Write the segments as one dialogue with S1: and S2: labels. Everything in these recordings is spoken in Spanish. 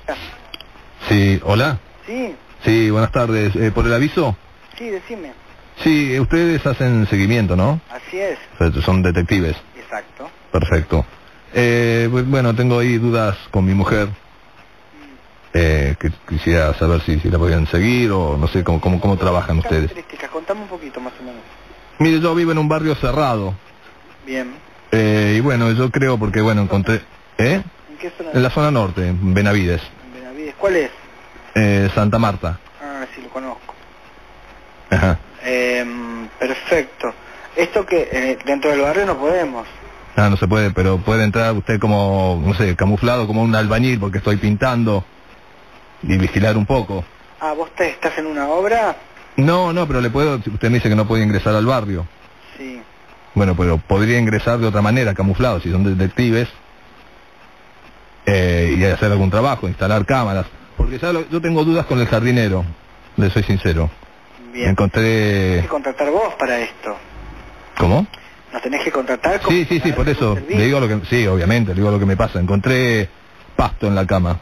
S1: Sí, hola.
S2: Sí,
S1: Sí, buenas tardes. ¿Por el aviso?
S2: sí, decime.
S1: Sí, ustedes hacen seguimiento, ¿no?
S2: Así es.
S1: O sea, son detectives.
S2: Exacto.
S1: Perfecto. Bueno, tengo ahí dudas con mi mujer. Que quisiera saber si la podían seguir o no sé cómo trabajan ustedes.
S2: Características, contame un poquito más o menos.
S1: Mire, yo vivo en un barrio cerrado.
S2: Bien.
S1: Y bueno, yo creo porque, bueno, encontré...
S2: ¿En qué zona?
S1: En la zona norte, en Benavides.
S2: En Benavides. ¿Cuál es?
S1: Santa Marta.
S2: Ah, sí, lo conozco.
S1: Ajá.
S2: Perfecto. Esto que dentro del barrio no podemos.
S1: Ah, no se puede, pero puede entrar usted como, no sé, camuflado como un albañil porque estoy pintando y vigilar un poco.
S2: Ah, ¿vos estás en una obra?
S1: No, pero le puedo, usted me dice que no puede ingresar al barrio.
S2: Sí.
S1: Bueno, pero podría ingresar de otra manera, camuflado, si son detectives, y hacer algún trabajo, instalar cámaras. Porque ya yo tengo dudas con el jardinero, le soy sincero.
S2: Bien.
S1: Encontré...
S2: Tenés que contratar vos para esto.
S1: ¿Cómo?
S2: Nos tenés que contratar.
S1: Sí, por eso, le digo lo que... Sí, obviamente, le digo lo que me pasa. Encontré pasto en la cama.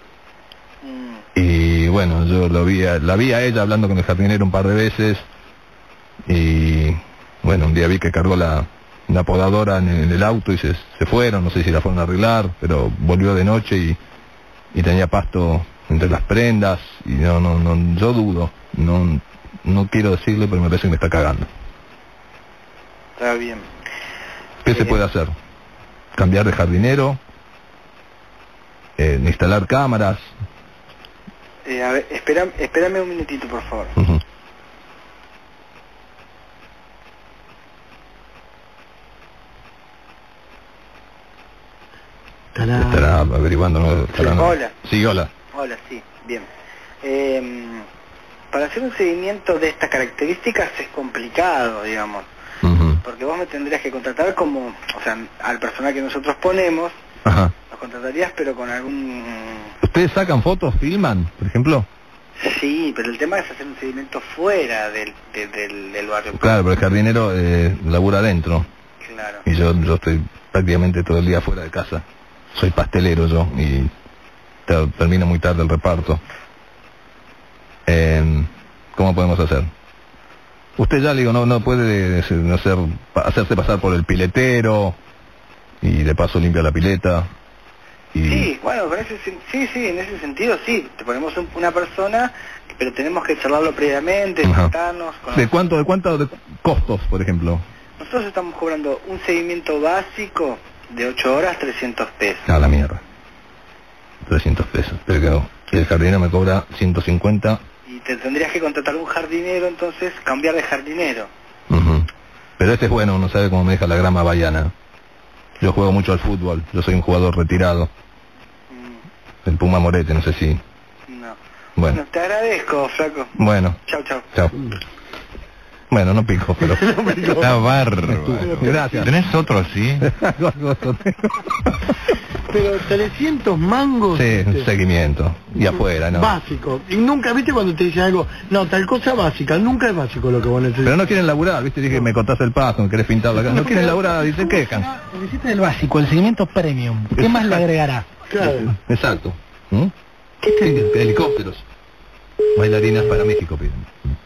S1: Y bueno, yo la vi a ella hablando con el jardinero un par de veces. Y bueno, un día vi que cargó la podadora en el auto y se fueron. No sé si la fueron a arreglar, pero volvió de noche y tenía pasto entre las prendas. Y no, yo dudo. No quiero decirle, pero me parece que me está cagando.
S2: Está bien.
S1: ¿Qué se puede hacer? ¿Cambiar de jardinero? ¿Instalar cámaras?
S2: A ver, espérame un minutito, por favor.
S1: Uh-huh. Estará averiguando, ¿no?
S2: Hola.
S1: Sí, hola.
S2: Hola, sí, bien. Para hacer un seguimiento de estas características es complicado, digamos.
S1: Uh-huh.
S2: Porque vos me tendrías que contratar como, o sea, al personal que nosotros ponemos,
S1: Ajá.
S2: nos contratarías pero con algún...
S1: ¿Ustedes sacan fotos, filman, por ejemplo?
S2: Sí, pero el tema es hacer un seguimiento fuera del barrio.
S1: Claro, pero el jardinero labura adentro.
S2: Claro.
S1: Y yo estoy prácticamente todo el día fuera de casa. Soy pastelero yo y termino muy tarde el reparto. ¿Cómo podemos hacer? Usted ya, le digo, no puede hacerse pasar por el piletero y de paso limpia la pileta.
S2: Sí, bueno, en ese sentido sí, te ponemos una persona, pero tenemos que charlarlo previamente, sentarnos...
S1: ¿De cuánto de costos, por ejemplo?
S2: Nosotros estamos cobrando un seguimiento básico de 8 horas, 300 pesos.
S1: A la mierda. 300 pesos, pero que el jardinero me cobra 150.
S2: Y te tendrías que contratar un jardinero, entonces cambiar de jardinero.
S1: Uh-huh. Pero este es bueno, uno sabe cómo me deja la grama bahiana. Yo juego mucho al fútbol, yo soy un jugador retirado. El Puma Morete, no sé si...
S2: No.
S1: Bueno,
S2: Te agradezco, flaco.
S1: Bueno.
S2: Chau.
S1: Bueno, no pico, pero...
S3: Está bárbaro.
S1: Gracias.
S3: ¿Tenés otro así?
S4: Pero 300 mangos...
S1: Sí, un seguimiento. Y afuera, ¿no?
S4: Básico. Y nunca, ¿viste cuando te dicen algo? No, tal cosa básica. Nunca es básico lo que vos necesitas.
S1: Pero no quieren laburar, ¿viste? Dije, me cortás el paso, me querés pintar la casa. No quieren laburar y se quejan.
S5: Necesita el básico, el seguimiento premium. ¿Qué más le agregará?
S4: Claro.
S1: Exacto. ¿Qué helicópteros? Bailarinas para México, piden.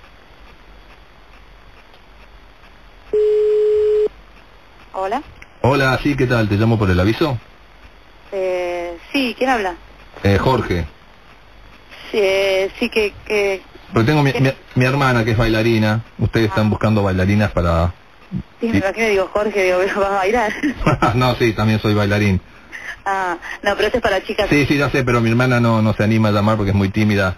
S6: Hola.
S1: Hola, sí, ¿qué tal? ¿Te llamo por el aviso?
S6: Sí, ¿quién habla?
S1: Jorge.
S6: Sí, que...
S1: Porque tengo mi hermana que es bailarina. Ustedes están buscando bailarinas para...
S6: Sí, me imagino, digo, Jorge, digo, ¿vas a bailar?
S1: No, sí, también soy bailarín.
S6: Ah, no, pero este es para chicas.
S1: Sí, ya sé, pero mi hermana no se anima a llamar porque es muy tímida.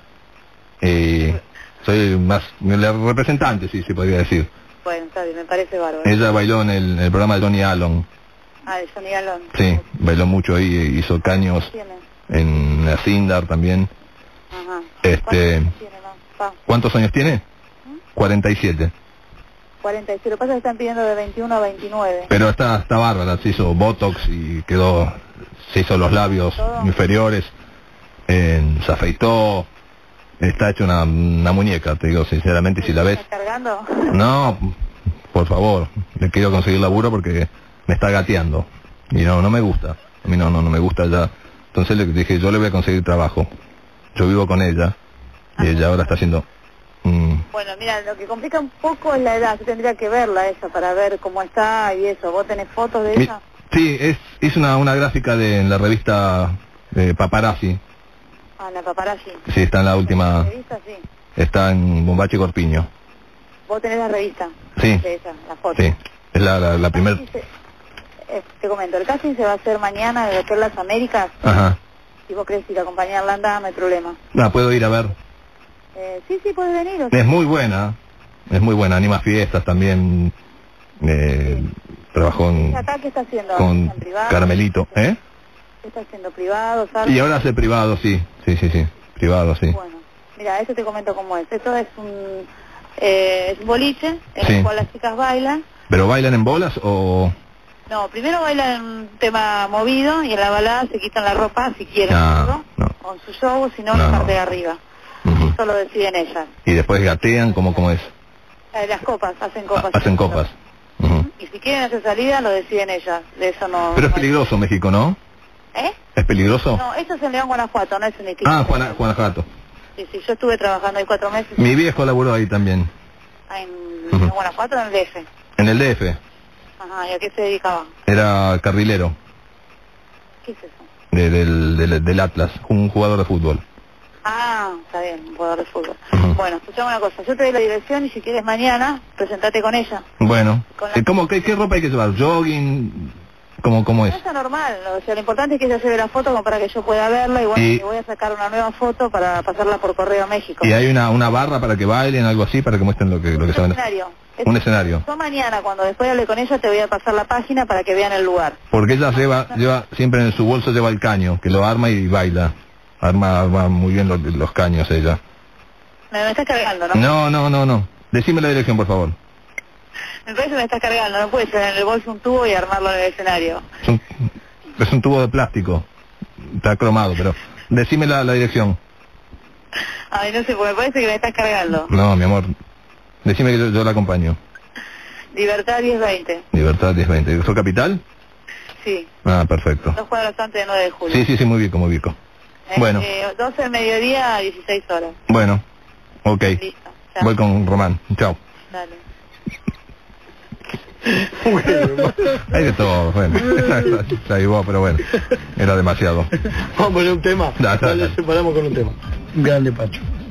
S1: Soy más... el representante, sí, se podría decir.
S6: Bueno, está bien, me parece bárbaro.
S1: Ella bailó en el programa de Tony Allen.
S6: Ah, de Johnny Allen.
S1: Sí, bailó mucho ahí, hizo caños en la Sindar también.
S6: Ajá.
S1: ¿Cuántos años tiene? 47.
S6: 47, lo que pasa es que están pidiendo de 21 a 29.
S1: Pero está bárbara, se hizo Botox y se hizo los labios inferiores, se afeitó, está hecho una muñeca, te digo sinceramente, y si la ves...
S6: ¿Estás cargando?
S1: No, por favor, le quiero conseguir laburo porque me está gateando y no me gusta. A mí no me gusta ya Entonces le dije, yo le voy a conseguir trabajo. Yo vivo con ella y ella ahora está haciendo...
S6: Bueno, mira, lo que complica un poco es la edad. Yo tendría que verla esa para ver cómo está y eso. ¿Vos tenés fotos de ella?
S1: Sí, hice una gráfica en la revista Paparazzi.
S6: Ah, la Paparazzi.
S1: Sí, está en la última...
S6: ¿La revista? Sí.
S1: Está en Bombache Corpiño.
S6: ¿Vos tenés la revista?
S1: Sí.
S6: De esa, la foto.
S1: Sí, es la primera...
S6: Te comento, el casting se va a hacer mañana en el Hotel Las Américas.
S1: Ajá.
S6: Si vos querés ir a acompañarla, anda, no hay problema.
S1: No, puedo ir a ver.
S6: Sí, puedes venir. O sea.
S1: Es muy buena, anima fiestas también. Trabajó
S6: ¿Acá qué está haciendo?
S1: con
S6: ¿En privado?
S1: Caramelito, ¿eh?
S6: ¿Qué está haciendo? ¿Privado? ¿Sabes?
S1: Y ahora hace privado, sí, privado, sí.
S6: Bueno, mira, eso te comento cómo es. Esto es un boliche en
S1: Sí.
S6: el cual las chicas bailan.
S1: ¿Pero bailan en bolas o...?
S6: No, primero bailan un tema movido y en la balada se quitan la ropa si quieren,
S1: No, no.
S6: con su show, si no,
S1: No.
S6: en la parte de arriba.
S1: Ujú.
S6: Eso lo deciden ellas.
S1: Y después gatean, ¿cómo es?
S6: Las copas, hacen copas.
S1: Hacen copas. Ujú.
S6: Y si quieren hacer salida, lo deciden ellas. De eso no...
S1: Pero es
S6: no hay-
S1: peligroso México, ¿no?
S6: ¿Eh?
S1: ¿Es peligroso?
S6: No, eso es en León, Guanajuato, no es en Iquique.
S1: Guanajuato.
S6: Sí, yo estuve trabajando ahí 4 meses.
S1: Mi viejo laburó ahí también.
S6: En
S1: Ujú.
S6: Guanajuato, en el DF.
S1: En el DF.
S6: Ajá, ¿y a qué se dedicaba?
S1: Era carrilero
S6: ¿Qué es eso?
S1: del Atlas, un jugador de fútbol.
S6: Ah, está bien, un jugador de fútbol.
S1: Ujú.
S6: Bueno, escuchame una cosa, yo te doy la dirección y si quieres mañana, presentate con ella.
S1: Bueno.
S6: Con la-
S1: ¿Qué ropa hay que llevar? ¿Jogging? ¿Cómo es?
S6: No está normal, o sea, lo importante es que ella lleve la foto como para que yo pueda verla y bueno,
S1: Y-
S6: le voy a sacar una nueva foto para pasarla por correo a México.
S1: ¿Y hay una barra para que bailen, algo así, para que muestren lo que
S6: Un
S1: saben?
S6: escenario.
S1: Un escenario.
S6: Yo mañana, cuando después hable con ella, te voy a pasar la página para que vean el lugar.
S1: Porque ella lleva siempre en su bolso lleva el caño, que lo arma y baila. Arma muy bien los caños ella.
S6: Me estás cargando, ¿no?
S1: No. Decime la dirección, por favor.
S6: Me parece que me estás cargando, no puedes tener en el bolso un tubo y armarlo en el escenario.
S1: Es un tubo de plástico. Está cromado, pero... Decime la dirección.
S6: Ay, no sé, porque me parece que me estás cargando.
S1: No, mi amor. Decime que yo la acompaño.
S6: Libertad 1020.
S1: Libertad 1020. ¿Eso capital?
S6: Sí,
S1: Ah, perfecto.
S6: 2 cuadras antes de 9 de julio.
S1: Sí, muy bien, como ubico. Bueno.
S6: 12 del mediodía a 16 horas.
S1: Bueno, ok.
S6: Listo. Chao.
S1: Voy con Román. Chao.
S6: Dale.
S1: Hay de todo, bueno. Se ayudó, pero bueno. Era demasiado.
S4: Vamos a poner un tema.
S1: Dale.
S4: Separamos con un tema. Grande Pacho.